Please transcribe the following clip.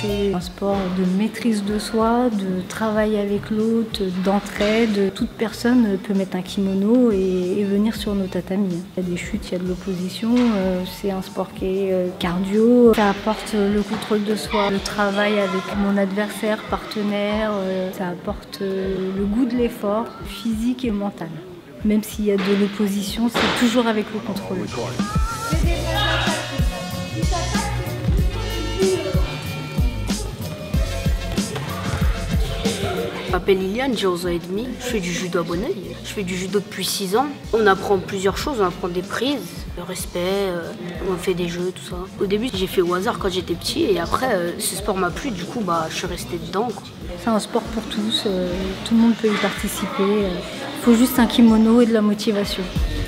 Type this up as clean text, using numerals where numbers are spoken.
C'est un sport de maîtrise de soi, de travail avec l'autre, d'entraide. Toute personne peut mettre un kimono et venir sur nos tatamis. Il y a des chutes, il y a de l'opposition. C'est un sport qui est cardio. Ça apporte le contrôle de soi, le travail avec mon adversaire, partenaire. Ça apporte le goût de l'effort physique et mental. Même s'il y a de l'opposition, c'est toujours avec le contrôle. Je m'appelle Liliane, j'ai 11 ans et demi. Je fais du judo à Bonneuil. Je fais du judo depuis 6 ans. On apprend plusieurs choses, on apprend des prises, le respect, on fait des jeux, tout ça. Au début, j'ai fait au hasard quand j'étais petit et après, ce sport m'a plu, du coup, je suis restée dedans. C'est un sport pour tous, tout le monde peut y participer. Il faut juste un kimono et de la motivation.